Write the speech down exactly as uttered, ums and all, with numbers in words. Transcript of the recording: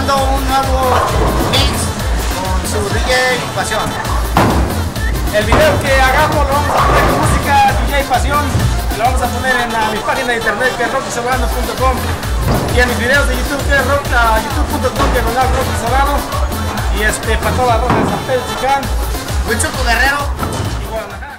grabando un nuevo mix con su D J Pasión. El video que hagamos lo vamos a poner con música D J Pasión. Lo vamos a poner en la, mi página de internet que es rocky solano punto com y en mis videos de YouTube que es rock, uh, youtube punto com diagonal Rocky Solano. Y este para toda la ronda de San Pedro Chicán, Huichuco Guerrero y Guadalajara.